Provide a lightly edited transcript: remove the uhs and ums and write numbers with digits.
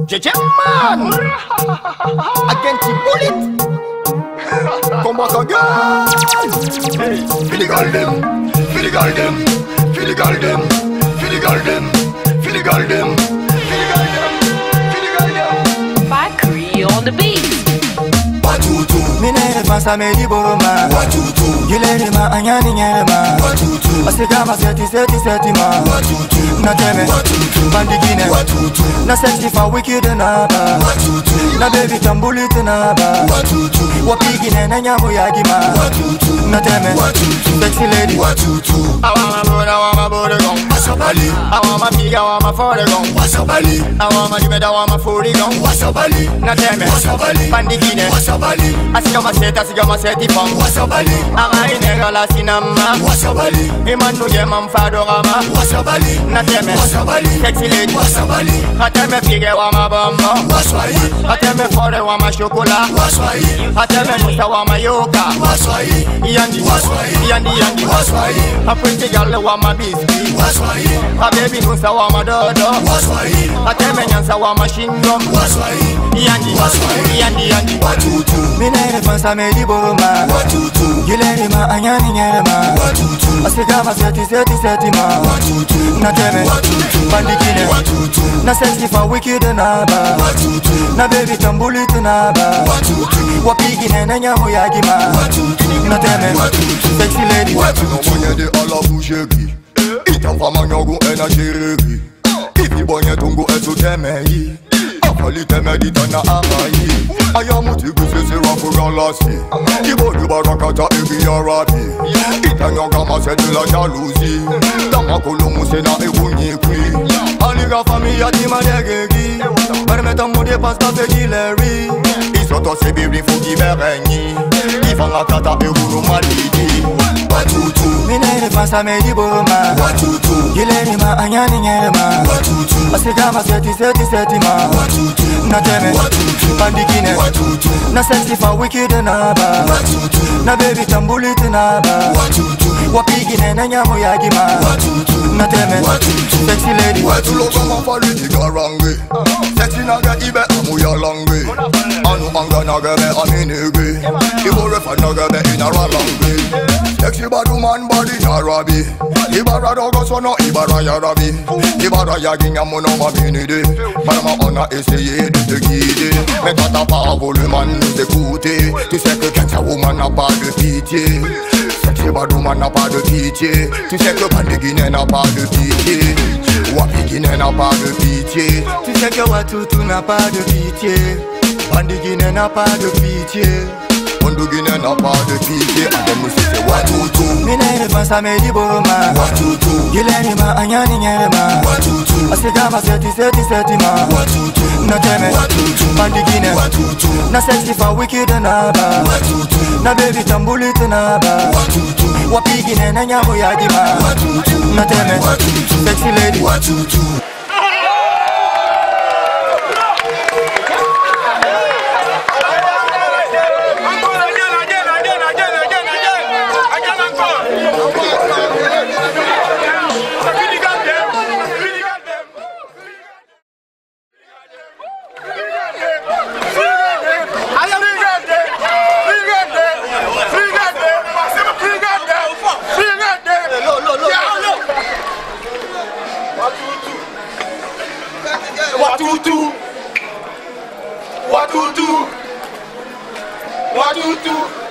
JJ man, against the bullet. Come back again. Hey, feel the girl them, feel the girl them, feel the girl them, feel the girl them, feel the girl them, feel the girl them, feel the girl them. Bakri on the beat. Watutu, Minere pasa medi boroma. watutu, Gileri ma anyani nyere ma. watutu, Asigama seti ma. watutu, Na teme, watutu, bandigine. watutu, Na sexy fa wicked na ba. watutu, Na baby tambulite na ba. watutu, Wapigine na nyamu yagima. watutu, Na teme, watutu, sexy lady. watutu. I want my booty gone. Wasabali, I want my pig, I want my 40 gone. wasabali, I want my dimmed, I want my 40 gone. wasabali, Na teme, wasabali, bandigine. wasabali, Asigama seti fam. wasabali, Ama inegala sinama. wasabali, Imanu ye mam fadorama. wasabali, Na teme, wasabali, sexy lady. wasabali, Ateme pig, I want my bamba. waswai, Ateme 40, I want my chocolate. waswai, Ateme nusa, I want my yoga. waswai, Yandi, waswai, yandi. waswai, A pretty girl, I want my biscuit. waswai, A baby nusa, I want my dodo. waswai, Ateme nyansa, I want my shingom. waswai, Yandi, yandi. watutu, Minere pasa medi boroma. watutu, Gileri ma anyani nyere ma. watutu, Asigama seti ma. watutu, Na teme, watutu, bandigine. watutu, Na sexy fa wicked na ba. watutu, Na baby tambulite na ba. watutu, Wapigine na nyamu yagima. watutu, Na teme, watutu, sexy lady. watutu. Bonye de ala bouchegi. Ita fama nyogu ena chiregi. Ifi bonye tungu esu temeyi. Afali temedi tana amayi. Ayamuti gusese rafu galasi. Ibo di barakata egi arabi. Ita nyoga masedi la jalousie. Dama kolomu sena egunyi kwi. Aliga familia di madegegi. Permetta mude pasta fegileri. Isoto sebiri fugi berenyi. Ifanga tata egunu malidi. Watutu, Minere pasa medi boroma. watutu, Gileri ma anyani nyere ma. watutu, Asigama seti ma. watutu, Na teme, watutu, bandigine. watutu, Na sexy fa wicked na ba. watutu, Na baby tambulite na ba. watutu, Wapigine na nyamu yagima. watutu, Na teme, watutu, sexy lady. Wetulo kama fali igarange. Sexy naga ibe amu yalange. Anu anga naga be aminege. Ibo refa naga be inaralange. Sexy badu man body yarabi. Ibara dogo sono ibara yarabi. Ibara yaginya mono maminide. Madama ona essayé de te guider. Mais quand t'as pas voulu man nous écouter, tu sais que quand ta woman n'a pas de pitié. Sexy badu man n'a pas de pitié. Tu sais que Bandigine n'a pas de pitié. Wapigine n'a pas de pitié. Tu sais que Watutu n'a pas de pitié. Bandigine n'a pas de pitié. Bandigine n'a pas de pitié. Ademu c'est watutu, Minere pasa medi boroma. watutu, Gileri ma anyani nyere ma. watutu, Asigama seti ma. watutu, Na teme, watutu, bandigine. watutu, Na sexy fa wicked na ba. watutu, Na baby tambulite na ba. watutu, Wapigine na nyamu yagima. watutu, Na teme, watutu, sexy lady. watutu. Watutu.